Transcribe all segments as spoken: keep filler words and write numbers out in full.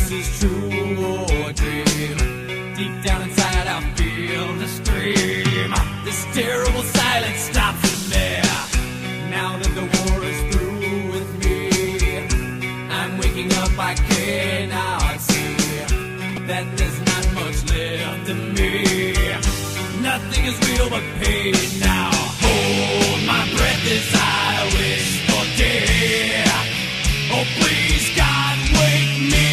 this is true or a dream. Deep down inside I feel the scream. This terrible silence stops in there. Now that the war is through with me, I'm waking up, I cannot see that there's not much left of me. Nothing is real but pain now. Hold my breath as I wish for death. Oh please God, wake me.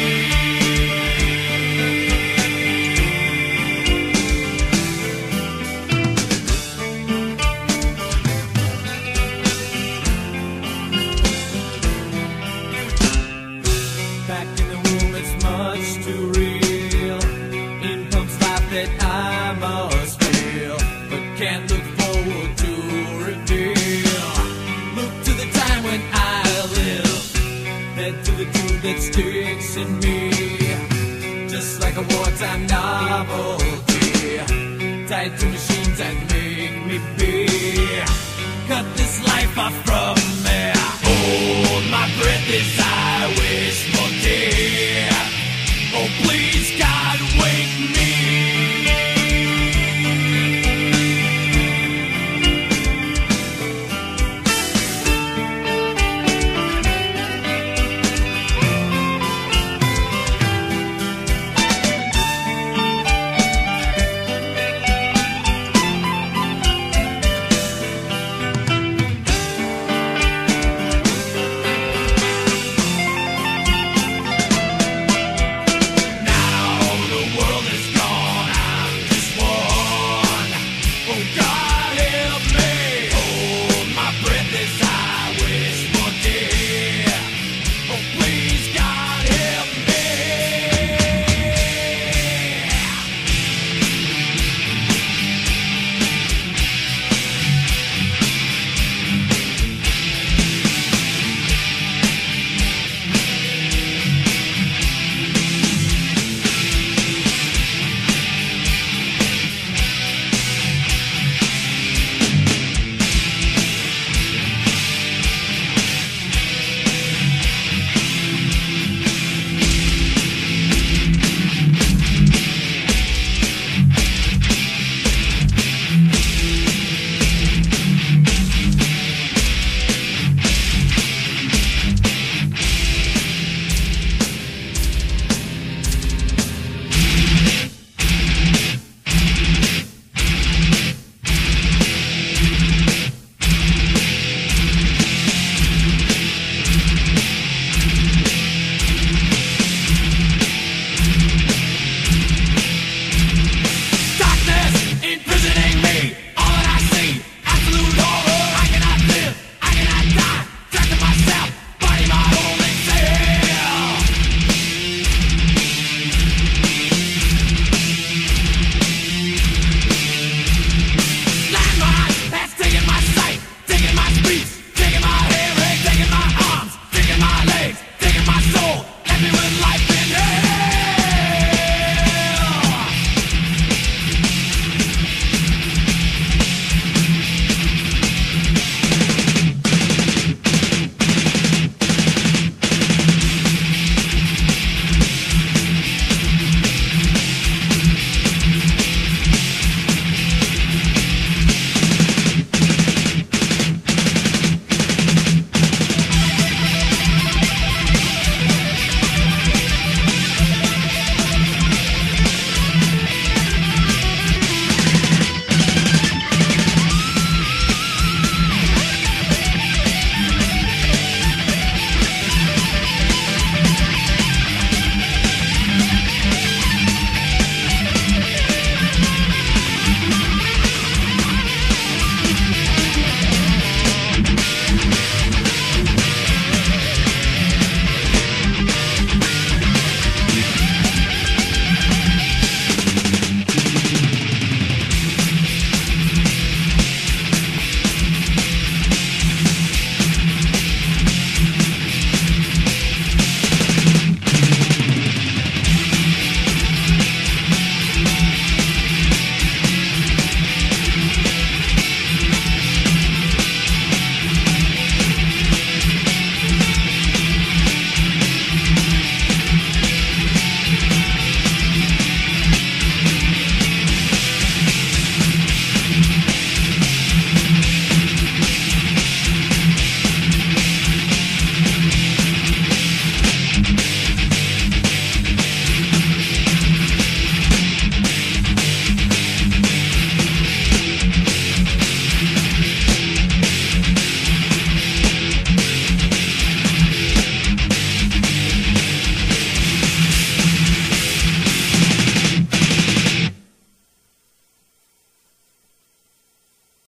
Back in the womb, it's much too real. In comes life that I must feel, but can't look forward to reveal. Look to the time when I live, head to the truth that sticks in me, just like a wartime novelty, tied to machines that make me be. Cut this life off from me. Oh.